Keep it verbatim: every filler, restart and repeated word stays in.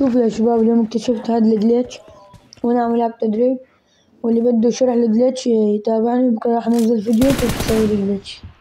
شوف يا شباب، اليوم اكتشفت هاد الجليتش وانا عم العب تدريب، واللي بده شرح الجليتش يتابعني، بكرة راح انزل فيديو كيف تسوي الجليتش.